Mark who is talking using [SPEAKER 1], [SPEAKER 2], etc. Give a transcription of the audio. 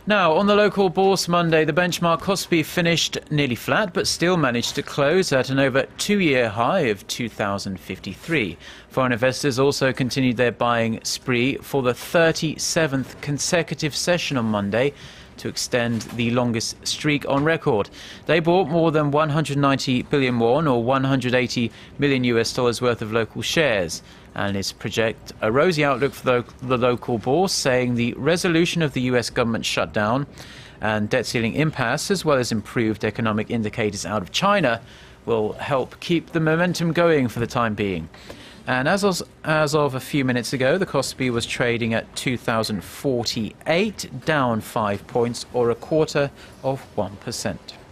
[SPEAKER 1] Now, on the local bourse Monday, the benchmark Kospi finished nearly flat, but still managed to close at an over two-year high of 2,053. Foreign investors also continued their buying spree for the 37th consecutive session on Monday, to extend the longest streak on record. They bought more than 190 billion won, or $180 million worth of local shares. Analysts project a rosy outlook for the local bourse, saying the resolution of the US government shutdown and debt ceiling impasse, as well as improved economic indicators out of China, will help keep the momentum going for the time being. And as of a few minutes ago, the Kospi was trading at 2,048, down 5 points, or 0.25%.